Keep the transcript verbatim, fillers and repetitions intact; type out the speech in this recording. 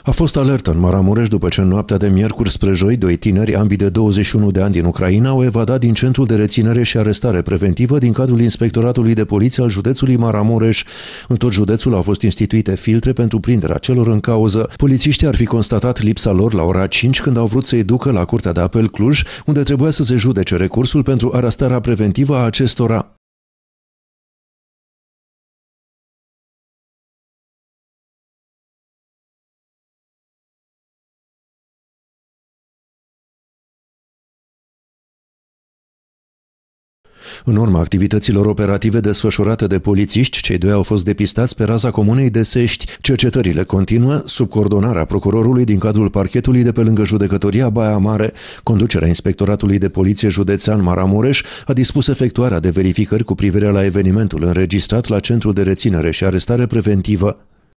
A fost alertă în Maramureș după ce în noaptea de miercuri spre joi, doi tineri, ambii de douăzeci și unu de ani din Ucraina, au evadat din centrul de reținere și arestare preventivă din cadrul Inspectoratului de Poliție al județului Maramureș. În tot județul au fost instituite filtre pentru prinderea celor în cauză. Polițiștii ar fi constatat lipsa lor la ora cinci când au vrut să-i ducă la Curtea de Apel Cluj, unde trebuia să se judece recursul pentru arestarea preventivă a acestora. În urma activităților operative desfășurate de polițiști, cei doi au fost depistați pe raza comunei de Sești. Cercetările continuă sub coordonarea procurorului din cadrul parchetului de pe lângă judecătoria Baia Mare. Conducerea Inspectoratului de Poliție Județean Maramureș a dispus efectuarea de verificări cu privire la evenimentul înregistrat la Centrul de Reținere și Arestare Preventivă.